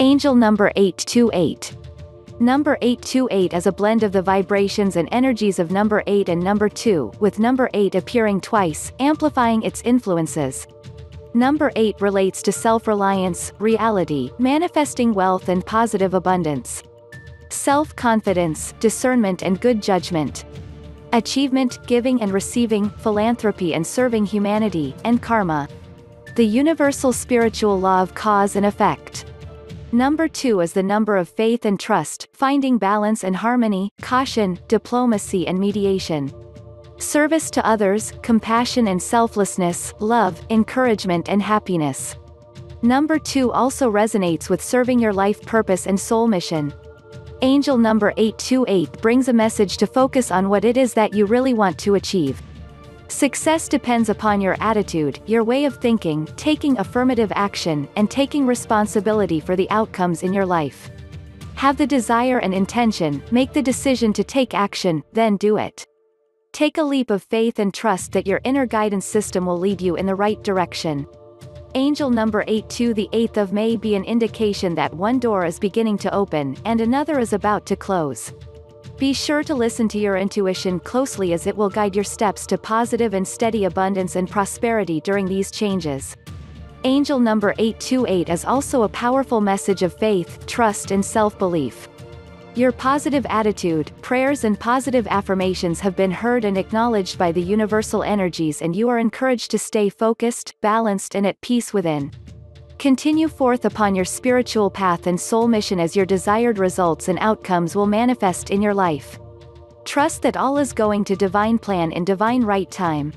Angel number 828. Number 828 is a blend of the vibrations and energies of number 8 and number 2, with number 8 appearing twice, amplifying its influences. Number 8 relates to self-reliance, reality, manifesting wealth and positive abundance. Self-confidence, discernment and good judgment. Achievement, giving and receiving, philanthropy and serving humanity, and karma. The universal spiritual law of cause and effect. Number 2 is the number of faith and trust, finding balance and harmony, caution, diplomacy and mediation. Service to others, compassion and selflessness, love, encouragement and happiness. Number 2 also resonates with serving your life purpose and soul mission. Angel number 828 brings a message to focus on what it is that you really want to achieve. Success depends upon your attitude, your way of thinking, taking affirmative action, and taking responsibility for the outcomes in your life. Have the desire and intention, make the decision to take action, then do it. Take a leap of faith and trust that your inner guidance system will lead you in the right direction. Angel number 82. The 8th of May be an indication that one door is beginning to open, and another is about to close. Be sure to listen to your intuition closely as it will guide your steps to positive and steady abundance and prosperity during these changes. Angel number 828 is also a powerful message of faith, trust and self-belief. Your positive attitude, prayers and positive affirmations have been heard and acknowledged by the universal energies, and you are encouraged to stay focused, balanced and at peace within. Continue forth upon your spiritual path and soul mission as your desired results and outcomes will manifest in your life. Trust that all is going to divine plan in divine right time.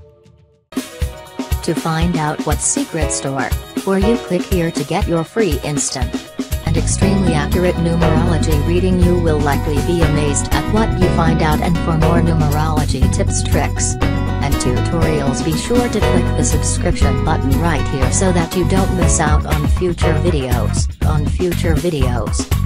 To find out what secret store, or you click here to get your free instant and extremely accurate numerology reading. You will likely be amazed at what you find out, and for more numerology tips, tricks, and tutorials, be sure to click the subscription button right here so that you don't miss out on future videos.